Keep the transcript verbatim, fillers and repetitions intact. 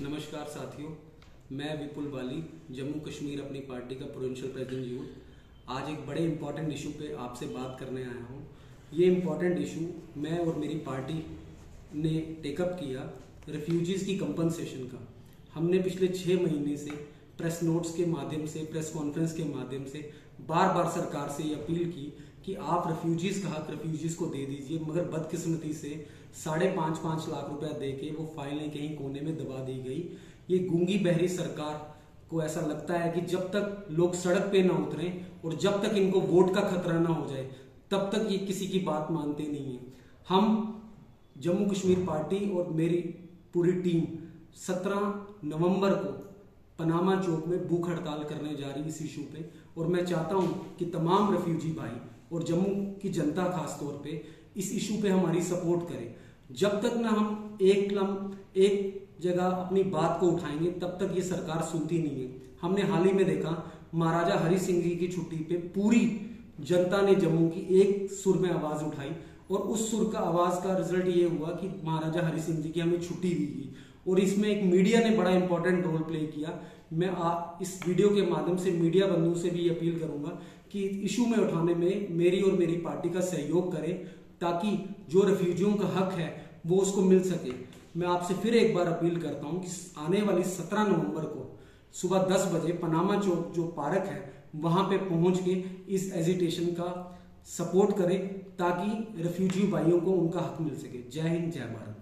नमस्कार साथियों, मैं विपुल बाली, जम्मू कश्मीर अपनी पार्टी का प्रोविंशियल प्रेसिडेंट यूथ। आज एक बड़े इंपॉर्टेंट इशू पे आपसे बात करने आया हूँ। ये इंपॉर्टेंट इशू मैं और मेरी पार्टी ने टेकअप किया रेफ्यूजीज़ की कंपनसेशन का। हमने पिछले छः महीने से प्रेस नोट्स के माध्यम से, प्रेस कॉन्फ्रेंस के माध्यम से बार बार सरकार से ये अपील की कि आप रेफ्यूजीज़ का हक रेफ्यूजीज़ को दे दीजिए, मगर बदकिस्मती से साढ़े पाँच पाँच लाख रुपया दे के वो फाइलें कहीं कोने में दबा दी गई। ये गूंगी बहरी सरकार को ऐसा लगता है कि जब तक लोग सड़क पे ना उतरें और जब तक इनको वोट का खतरा ना हो जाए तब तक ये किसी की बात मानते नहीं है। हम जम्मू कश्मीर पार्टी और मेरी पूरी टीम सत्रह नवंबर को पनामा चौक में भूख हड़ताल करने जा रही इस इशू पे, और मैं चाहता हूं कि तमाम रेफ्यूजी भाई और जम्मू की जनता खास तौर पे इस इशू पे हमारी सपोर्ट करे। जब तक ना हम एक लम एक जगह अपनी बात को उठाएंगे तब तक ये सरकार सुनती नहीं है। हमने हाल ही में देखा महाराजा हरि सिंह जी की छुट्टी पे पूरी जनता ने जम्मू की एक सुर में आवाज उठाई, और उस सुर का आवाज का रिजल्ट ये हुआ कि महाराजा हरि सिंह जी की हमें छुट्टी दी गई, और इसमें एक मीडिया ने बड़ा इंपॉर्टेंट रोल प्ले किया। मैं आ, इस वीडियो के माध्यम से मीडिया बंधुओं से भी अपील करूंगा कि इशू में उठाने में मेरी और मेरी पार्टी का सहयोग करें, ताकि जो रेफ्यूजियों का हक है वो उसको मिल सके। मैं आपसे फिर एक बार अपील करता हूं कि आने वाली सत्रह नवंबर को सुबह दस बजे पनामा चौक जो पार्क है वहां पे पहुंच के इस एजिटेशन का सपोर्ट करें, ताकि रेफ्यूजी भाइयों को उनका हक मिल सके। जय हिंद, जय भारत।